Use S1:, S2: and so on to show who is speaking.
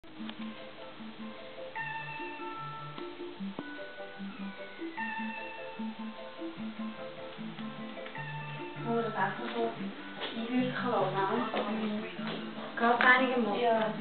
S1: Oder besser so einwirken lassen. Geht einigermaßen. Ja.